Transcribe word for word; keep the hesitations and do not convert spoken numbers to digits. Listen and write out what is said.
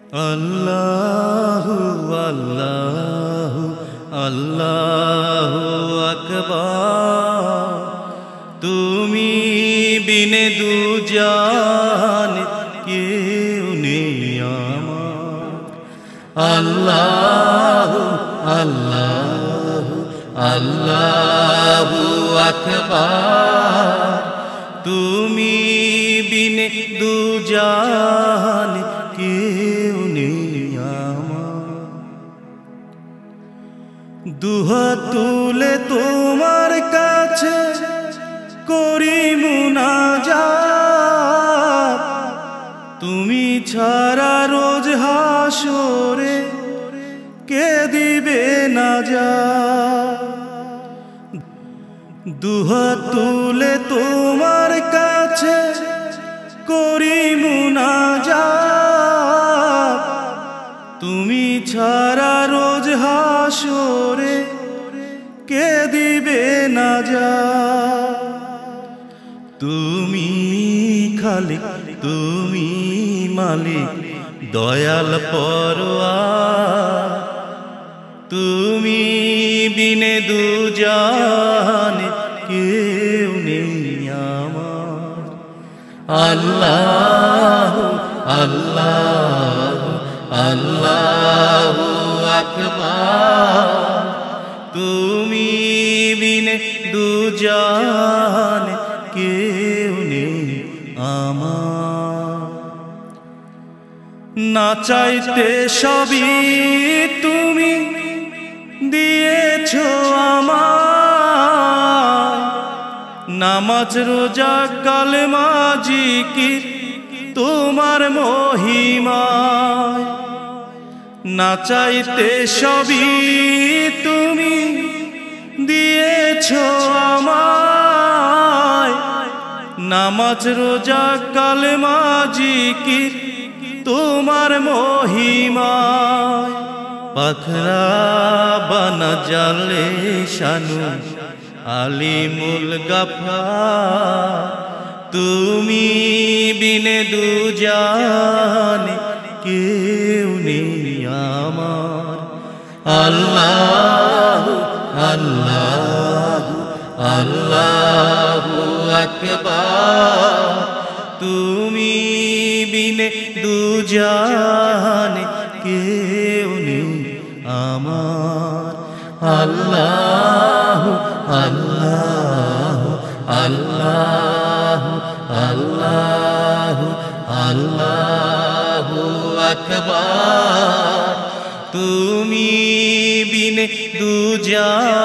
আল্লাহু আল্লাহু আল্লাহু আকবার। তুমি বিনে দুজান কেউ নেই আমার। আল্লাহু আল্লাহু আল্লাহু আকবার। তুমি বিনে দুজান কেউ নেই আমার। দুহাত তুলে তোমার কাছে করি মুনাজাত। তুমি ছাড়া রোজ হাসরে কে দিবে নাজাত। দুহাত তুলে তোমার কাছে করি মুনাজাত। তুমি ছাড়া রোজ হাসরে কে দিবে নাজাত। তুমি খালিক তুমি মালিক দয়াল পরওয়ার। তুমি বিনে দুজান কেউ নেই আমার। আল্লাহু আল্লাহু আল্লাহু আকবার। তুমি বিনে দুজান কেউ নেই আমার। না চাইতে সবই তুমি দিয়েছো আমায়। নামাজ রোজা কালেমা জিকির তোমার মহিমায়। না চাইতে সবই তুমি দিয়েছো আমায়। নামাজ রোজা কালেমা জিকির তোমার মহিমায়। পাখরা বানা জালে শানু আলিমুল গাফফার। তুমি বিনে দুজান কেউ নেই আমার। আল্লাহু আল্লাহু আল্লাহু আকবার। তুমি বিনে দুজান কেউ নেই আমার। আল্লাহু আল্লাহু আল্লাহু আল্লাহু আল্লাহু আকবার। তুমি বিনে দুজান